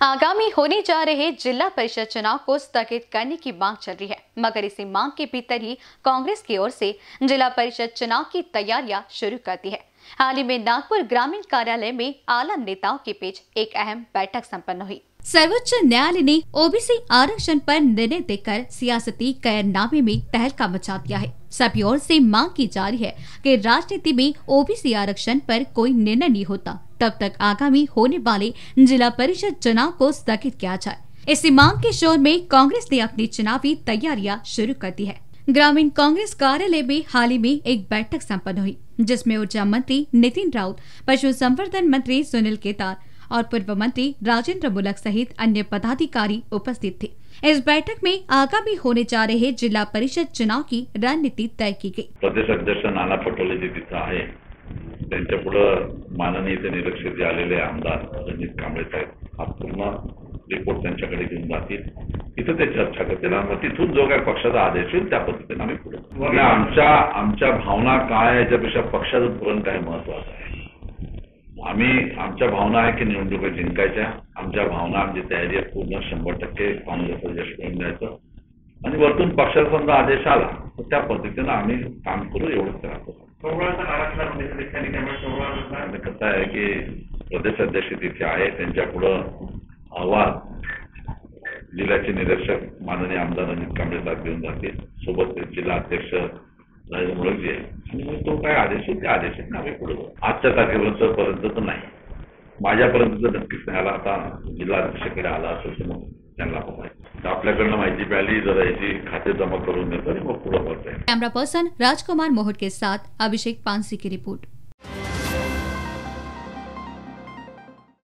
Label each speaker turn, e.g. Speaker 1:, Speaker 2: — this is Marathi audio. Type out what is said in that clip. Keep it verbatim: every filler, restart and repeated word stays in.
Speaker 1: आगामी होने जा रहे जिला परिषद चुनाव को स्थगित करने की मांग चल रही है, मगर इसी मांग के भीतर ही कांग्रेस की ओर से जिला परिषद चुनाव की तैयारियां शुरू कर दी है। हाल ही में नागपुर ग्रामीण कार्यालय में आला नेताओं के बीच एक अहम बैठक संपन्न हुई। सर्वोच्च न्यायालय ने ओबीसी आरक्षण पर निर्णय देकर सियासती गैरनामे में तहलका मचा दिया है। सभी ओर से मांग की जा रही है कि राजनीति में ओबीसी आरक्षण पर कोई निर्णय नहीं होता तब तक आगामी होने वाले जिला परिषद चुनाव को स्थगित किया जाए। इसी मांग के शोर में कांग्रेस ने अपनी चुनावी तैयारियां शुरू कर दी है। ग्रामीण कांग्रेस कार्यालय में हाल ही में एक बैठक संपन्न हुई, जिसमें ऊर्जा मंत्री नितिन राउत, पशु संवर्धन मंत्री सुनील केदार और पूर्व मंत्री राजेंद्र मुलक सहित अन्य पदाधिकारी उपस्थित थे। इस बैठक में आगामी होने जा रहे जिला परिषद चुनाव की रणनीति तय की गई।
Speaker 2: प्रदेश अध्यक्ष नाना पटोले जी तिथे आहे, त्यांच्या पुढे माननीय ते निरीक्षक आलेले आमदार रणजित कांबळे साहेब हा पूर्ण रिपोर्ट त्यांच्याकडे घेऊन जातील। तिथे ते चर्चा करतील आणि तिथून जो काही पक्षाचा आदेश येईल त्या पद्धतीने आम्ही पुढे आमच्या आमच्या भावना काय याच्यापेक्षा पक्षाचं धोरण काय महत्त्वाचं आहे। आम्ही आमच्या भावना आहे की निवडणुका जिंकायच्या, आमच्या भावना आमची तयारी आहे पूर्ण शंभर टक्के काँग्रेसला यश मिळवून द्यायचं आणि वरतून पक्षाचा समजा आदेश आला तर त्या पद्धतीने आम्ही काम करू एवढंच राहतो। कसं आहे की प्रदेश अध्यक्ष तिथे आहे, त्यांच्या पुढे अहवाल जिल्ह्याचे निरीक्षक माननीय आमदार रणजित कांबळे साहेब घेऊन जातील, सोबत जिल्हा अध्यक्ष राजेंद्र मुलक जी आहे आणि तो काय आदेश आहे त्या आदेशाने आम्ही पुढे जाऊ। आजच्या तारखेपर्यंत पर्यंत तर नाही, माझ्यापर्यंत तर नक्कीच नाही आला। आता जिल्हा अध्यक्षाकडे आला असेल तर मग त्यांना पाहिजे आपल्याकडनं माहिती मिळाली, जरा याची खाते जमा करून देतो आणि मग पुढे करता येईल।
Speaker 1: कैमरा पर्सन राजकुमार मोहट के साथ अभिषेक पानसी की रिपोर्ट।